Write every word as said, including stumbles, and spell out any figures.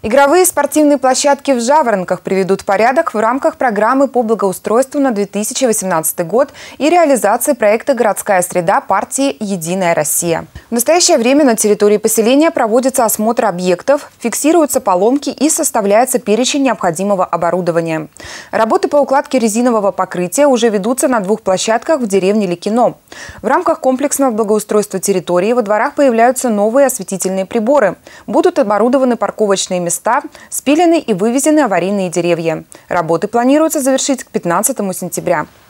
Игровые спортивные площадки в Жаворонках приведут в порядок в рамках программы по благоустройству на две тысячи восемнадцатый год и реализации проекта «Городская среда» партии «Единая Россия». В настоящее время на территории поселения проводится осмотр объектов, фиксируются поломки и составляется перечень необходимого оборудования. Работы по укладке резинового покрытия уже ведутся на двух площадках в деревне Ликино. В рамках комплексного благоустройства территории во дворах появляются новые осветительные приборы. Будут оборудованы парковочные места, спилены и вывезены аварийные деревья. Работы планируется завершить к пятнадцатому сентября.